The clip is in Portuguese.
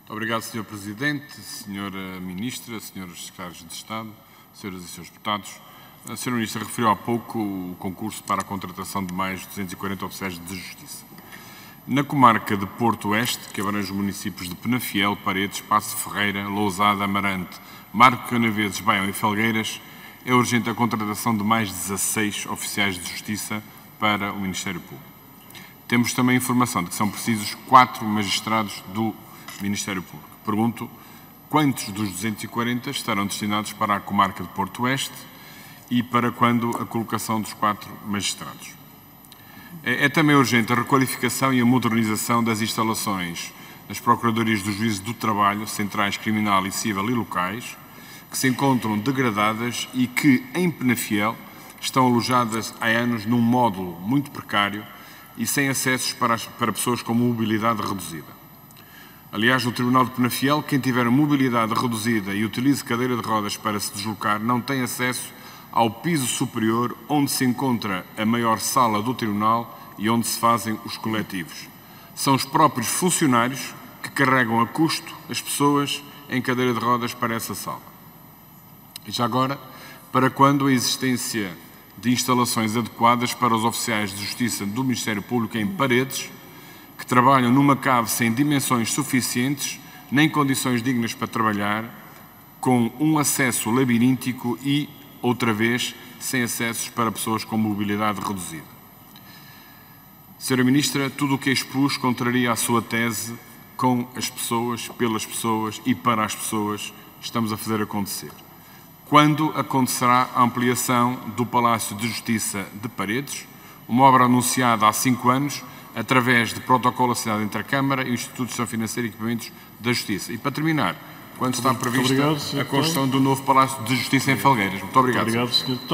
Muito obrigado, Sr. Presidente, Sra. Ministra, Srs. Secretários de Estado, Sras. e Srs. Deputados. A Sra. Ministra referiu há pouco o concurso para a contratação de mais 240 oficiais de Justiça. Na comarca de Porto Oeste, que abrange os municípios de Penafiel, Paredes, Paço de Ferreira, Lousada, Amarante, Marco Canaveses, Baião e Felgueiras, é urgente a contratação de mais 16 oficiais de Justiça para o Ministério Público. Temos também informação de que são precisos 4 magistrados do Ministério Público. Pergunto, quantos dos 240 estarão destinados para a comarca de Porto Oeste e para quando a colocação dos 4 magistrados? É também urgente a requalificação e a modernização das instalações das Procuradorias do Juízo do Trabalho, centrais criminal e civil e locais, que se encontram degradadas e que, em Penafiel, estão alojadas há anos num módulo muito precário e sem acessos para pessoas com mobilidade reduzida. Aliás, no Tribunal de Penafiel, quem tiver mobilidade reduzida e utilize cadeira de rodas para se deslocar não tem acesso ao piso superior onde se encontra a maior sala do Tribunal e onde se fazem os coletivos. São os próprios funcionários que carregam a custo as pessoas em cadeira de rodas para essa sala. E já agora, para quando a existência de instalações adequadas para os oficiais de Justiça do Ministério Público em Paredes, que trabalham numa cave sem dimensões suficientes, nem condições dignas para trabalhar, com um acesso labiríntico e, outra vez, sem acessos para pessoas com mobilidade reduzida. Sra. Ministra, tudo o que expus contraria a sua tese com as pessoas, pelas pessoas e para as pessoas estamos a fazer acontecer. Quando acontecerá a ampliação do Palácio de Justiça de Paredes, uma obra anunciada há 5 anos, através de protocolo assinado entre a Câmara e o Instituto de Gestão Financeira e Equipamentos da Justiça. E para terminar, quando está prevista a construção do novo Palácio de Justiça em Felgueiras. Muito obrigado.